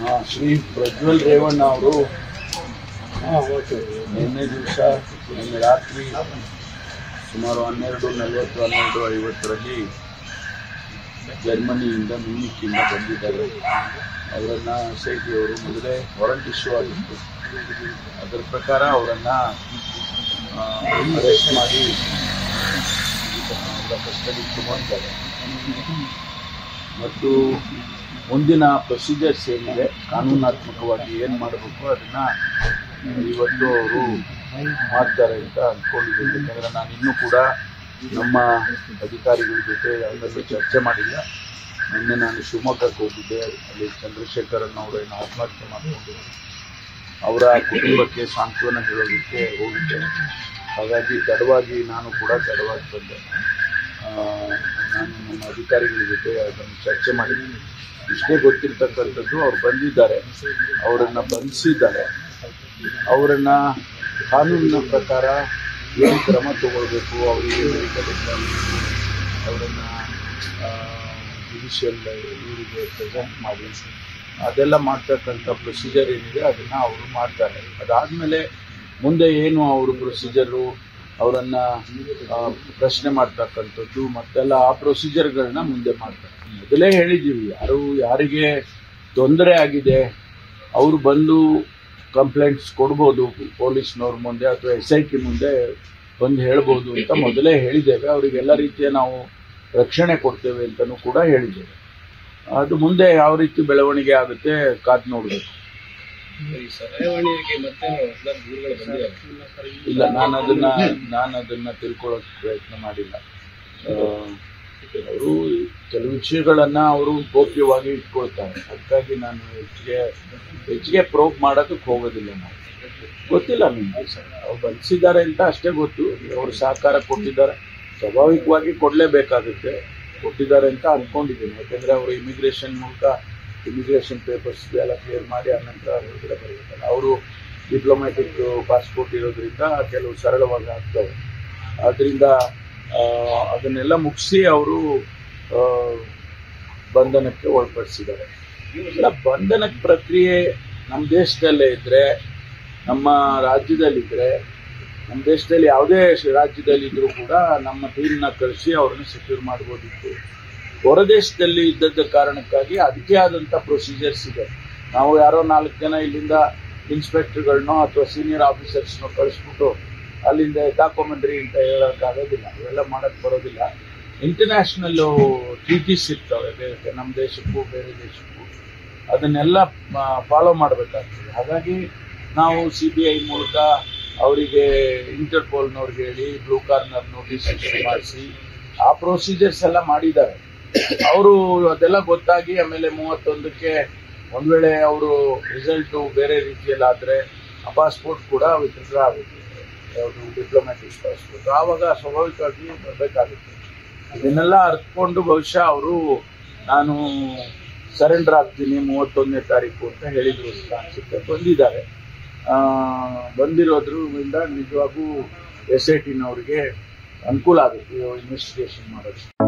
ಶ್ರೀ ಪ್ರಜ್ವಲ್ ರೇವಣ್ಣ ಅವರು ನಿನ್ನೆ ದಿವಸ ನಿನ್ನೆ ರಾತ್ರಿ ಸುಮಾರು 12:40-12:50 ಜರ್ಮನಿಯಿಂದ ಮ್ಯೂನಿಕ್ಕಿಂದ ಬಂದಿದ್ದಾರೆ. ಅವರನ್ನು SIT ಅವರು ಮೊದಲೇ ವಾರಂಟ್ ಇಶ್ಯೂ ಆಗಿತ್ತು. ಅದರ ಪ್ರಕಾರ ಅವರನ್ನು ಅರೆಸ್ಟ್ ಮಾಡಿ ಕಸ್ಟಡಿಗೆ ತಗೊಂಡಿದ್ದಾರೆ ಮತ್ತು ಮುಂದಿನ ಪ್ರೊಸೀಜರ್ಸ್ ಏನಿದೆ, ಕಾನೂನಾತ್ಮಕವಾಗಿ ಏನು ಮಾಡಬೇಕು ಅದನ್ನು ಇವತ್ತು ಅವರು ಮಾಡ್ತಾರೆ ಅಂತ ಅಂದ್ಕೊಂಡಿದ್ದೀನಿ. ಯಾಕಂದರೆ ನಾನು ಇನ್ನೂ ಕೂಡ ನಮ್ಮ ಅಧಿಕಾರಿಗಳ ಜೊತೆ ಯಾವುದನ್ನು ಚರ್ಚೆ ಮಾಡಿಲ್ಲ. ನಿನ್ನೆ ನಾನು ಶಿವಮೊಗ್ಗಕ್ಕೆ ಹೋಗಿದ್ದೆ. ಅಲ್ಲಿ ಚಂದ್ರಶೇಖರನ್ ಅವರೇನು ಆತ್ಮಹತ್ಯೆ ಮಾಡಿಕೊಂಡಿದ್ದರು, ಅವರ ಕುಟುಂಬಕ್ಕೆ ಸಾಂತ್ವನ ಹೇಳೋದಕ್ಕೆ ಹೋಗಿದ್ದೆ. ಹಾಗಾಗಿ ನಾನು ಕೂಡ ತಡವಾಗಿ ಬಂದೆ. ನಾನು ನಮ್ಮ ಅಧಿಕಾರಿಗಳ ಜೊತೆ ಅದನ್ನು ಚರ್ಚೆ ಮಾಡಿದ್ದೀನಿ. ಇಷ್ಟೇ ಗೊತ್ತಿರ್ತಕ್ಕಂಥದ್ದು, ಅವ್ರು ಬಂದಿದ್ದಾರೆ, ಅವರನ್ನು ಬಂಧಿಸಿದ್ದಾರೆ. ಅವರನ್ನು ಕಾನೂನಿನ ಪ್ರಕಾರ ಏನು ಕ್ರಮ ತಗೊಳ್ಬೇಕು, ಅವರಿಗೆ ಮೆಡಿಕಲ್ ಎಕ್ಸಾಮ್, ಅವರನ್ನು ಜುಡಿಷಿಯಲ್ ಇವರಿಗೆ ಪ್ರೆಸೆಂಟ್ ಮಾಡಿ ಅದೆಲ್ಲ ಮಾಡ್ತಕ್ಕಂಥ ಪ್ರೊಸೀಜರ್ ಏನಿದೆ ಅದನ್ನು ಅವರು ಮಾಡ್ತಾರೆ. ಅದಾದಮೇಲೆ ಮುಂದೆ ಏನು ಅವರು ಪ್ರೊಸೀಜರು, ಅವರನ್ನು ಪ್ರಶ್ನೆ ಮಾಡ್ತಕ್ಕಂಥದ್ದು ಮತ್ತೆಲ್ಲ ಆ ಪ್ರೊಸೀಜರ್ಗಳನ್ನ ಮುಂದೆ ಮಾಡ್ತಾರೆ. ಮೊದಲೇ ಹೇಳಿದ್ದೀವಿ, ಯಾರಿಗೆ ತೊಂದರೆ ಆಗಿದೆ ಅವರು ಬಂದು ಕಂಪ್ಲೇಂಟ್ಸ್ ಕೊಡ್ಬೋದು ಪೊಲೀಸ್ನವ್ರ ಮುಂದೆ ಅಥವಾ SIT ಮುಂದೆ ಬಂದು ಹೇಳ್ಬೋದು ಅಂತ ಮೊದಲೇ ಹೇಳಿದ್ದೇವೆ. ಅವರಿಗೆಲ್ಲ ರೀತಿಯ ನಾವು ರಕ್ಷಣೆ ಕೊಡ್ತೇವೆ ಅಂತಲೂ ಕೂಡ ಹೇಳಿದ್ದೇವೆ. ಅದು ಮುಂದೆ ಯಾವ ರೀತಿ ಬೆಳವಣಿಗೆ ಆಗುತ್ತೆ ಕಾದು ನೋಡಬೇಕು. ಇಲ್ಲ, ನಾನು ಅದನ್ನ ತಿಳ್ಕೊಳ್ಳೋಕೆ ಪ್ರಯತ್ನ ಮಾಡಿಲ್ಲ. ಅವರು ಕೆಲವು ವಿಷಯಗಳನ್ನ ಅವರು ಗೋಪ್ಯವಾಗಿ ಇಟ್ಕೊಳ್ತಾರೆ. ಅದಕ್ಕಾಗಿ ನಾನು ಹೆಚ್ಚಿಗೆ ಪ್ರೋಬ್ ಮಾಡೋದಕ್ಕೆ ಹೋಗೋದಿಲ್ಲ. ನಾವು ಗೊತ್ತಿಲ್ಲ ನಿಮಗೆ ಸರ್, ಅವ್ರು ಬಂಧಿಸಿದ್ದಾರೆ ಅಂತ ಅಷ್ಟೇ ಗೊತ್ತು. ಅವರು ಸಹಕಾರ ಕೊಟ್ಟಿದ್ದಾರೆ, ಸ್ವಾಭಾವಿಕವಾಗಿ ಕೊಡಲೇಬೇಕಾಗುತ್ತೆ. ಕೊಟ್ಟಿದ್ದಾರೆ ಅಂತ ಅಂದ್ಕೊಂಡಿದ್ದೀನಿ. ಯಾಕೆಂದರೆ ಅವರು ಇಮಿಗ್ರೇಷನ್ ಪೇಪರ್ಸ್ ಎಲ್ಲ ಕ್ಲಿಯರ್ ಮಾಡಿ ಆನಂತರ ಹೊರಗಡೆ ಬರಬೇಕಲ್ಲ. ಅವರು ಡಿಪ್ಲೊಮ್ಯಾಟಿಕ್ ಪಾಸ್ಪೋರ್ಟ್ ಇರೋದ್ರಿಂದ ಕೆಲವು ಸರಳವಾಗಿ ಆಗ್ತವೆ. ಆದ್ದರಿಂದ ಅದನ್ನೆಲ್ಲ ಮುಗಿಸಿ ಅವರು ಬಂಧನಕ್ಕೆ ಒಳಪಡಿಸಿದ್ದಾರೆ. ಇಲ್ಲ, ಬಂಧನಕ್ಕೆ ಪ್ರಕ್ರಿಯೆ ನಮ್ಮ ದೇಶದಲ್ಲೇ ಇದ್ದರೆ, ನಮ್ಮ ರಾಜ್ಯದಲ್ಲಿದ್ದರೆ, ನಮ್ಮ ದೇಶದಲ್ಲಿ ಯಾವುದೇ ರಾಜ್ಯದಲ್ಲಿದ್ದರೂ ಕೂಡ ನಮ್ಮ ಟೀಮ್ನ ಕಳಿಸಿ ಅವ್ರನ್ನ ಸೆಕ್ಯೂರ್ ಮಾಡ್ಬೋದಿತ್ತು. ಹೊರದೇಶದಲ್ಲಿ ಇದ್ದದ್ದ ಕಾರಣಕ್ಕಾಗಿ ಅದಕ್ಕೆ ಆದಂಥ ಪ್ರೊಸೀಜರ್ಸ್ ಇದೆ. ನಾವು ಯಾರೋ 4 ಜನ ಇಲ್ಲಿಂದ ಇನ್ಸ್ಪೆಕ್ಟರ್ಗಳನ್ನೋ ಅಥವಾ ಸೀನಿಯರ್ ಆಫೀಸರ್ಸ್ನೋ ಕಳಿಸ್ಬಿಟ್ಟು ಅಲ್ಲಿಂದ ಡಾಕ್ಯುಮೆಂಟ್ರಿ ಅಂತ ಹೇಳೋಕ್ಕಾಗೋದಿಲ್ಲ. ಇವೆಲ್ಲ ಮಾಡೋಕ್ಕೆ ಬರೋದಿಲ್ಲ. ಇಂಟರ್ನ್ಯಾಷನಲ್ ಟ್ರೀಟೀಸ್ ಇರ್ತವೆ ನಮ್ಮ ದೇಶಕ್ಕೂ ಬೇರೆ ದೇಶಕ್ಕೂ, ಅದನ್ನೆಲ್ಲ ಫಾಲೋ ಮಾಡಬೇಕಾಗ್ತದೆ. ಹಾಗಾಗಿ ನಾವು CBI ಮೂಲಕ ಅವರಿಗೆ ಇಂಟರ್ಪೋಲ್ನವ್ರಿಗೆ ಹೇಳಿ ಬ್ಲೂ ಕಾರ್ನರ್ ನೋಟಿಸ್ ಇಶ್ಯೂ ಮಾಡಿಸಿ ಆ ಪ್ರೊಸೀಜರ್ಸ್ ಎಲ್ಲ ಮಾಡಿದ್ದಾರೆ. ಅವರು ಅದೆಲ್ಲ ಗೊತ್ತಾಗಿ ಆಮೇಲೆ 31ಕ್ಕೆ ಒಂದು ವೇಳೆ ಅವರು ರಿಸಲ್ಟು ಬೇರೆ ರೀತಿಯಲ್ಲಾದರೆ ಆ ಪಾಸ್ಪೋರ್ಟ್ ಕೂಡ ವಿತ್ಡ್ರಾ ಆಗುತ್ತೆ, ಯಾವುದು ಡಿಪ್ಲೊಮ್ಯಾಟಿಕ್ ಪಾಸ್ಪೋರ್ಟ್. ಆವಾಗ ಸ್ವಾಭಾವಿಕವಾಗಿ ಬರಬೇಕಾಗುತ್ತೆ. ಇದನ್ನೆಲ್ಲ ಅರ್ಥಕೊಂಡು ಬಹುಶಃ ಅವರು ನಾನು ಸರೆಂಡರ್ ಆಗ್ತೀನಿ 31ನೇ ತಾರೀಕು ಅಂತ ಹೇಳಿದ್ರು ಅಂತ ಅನಿಸುತ್ತೆ. ಬಂದಿರೋದ್ರಿಂದ ನಿಜವಾಗೂ SITನವ್ರಿಗೆ ಅನುಕೂಲ ಆಗುತ್ತೆ ಇನ್ವೆಸ್ಟಿಗೇಷನ್ ಮಾಡೋದು.